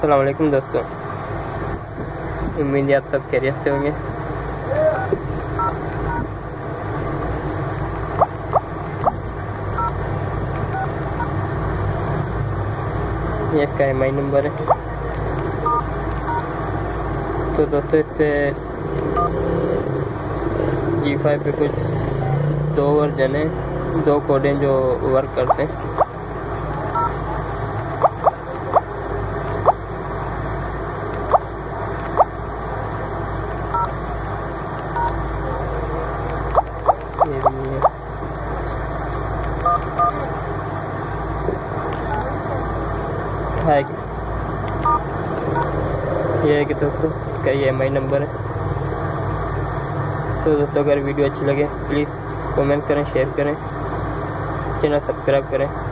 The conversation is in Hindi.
अस्सलाम वालेकुम दोस्तों, उम्मीद है आप सब खैरियत से होंगे। ये इसका MI नंबर है। तो दोस्तों इस पे G5 पे कुछ 2 वर्जन है, 2 कोडें जो वर्क करते हैं। ये है कि दोस्तों इसका ये MI नंबर है। तो दोस्तों अगर वीडियो अच्छी लगे प्लीज़ कमेंट करें, शेयर करें, चैनल सब्सक्राइब करें।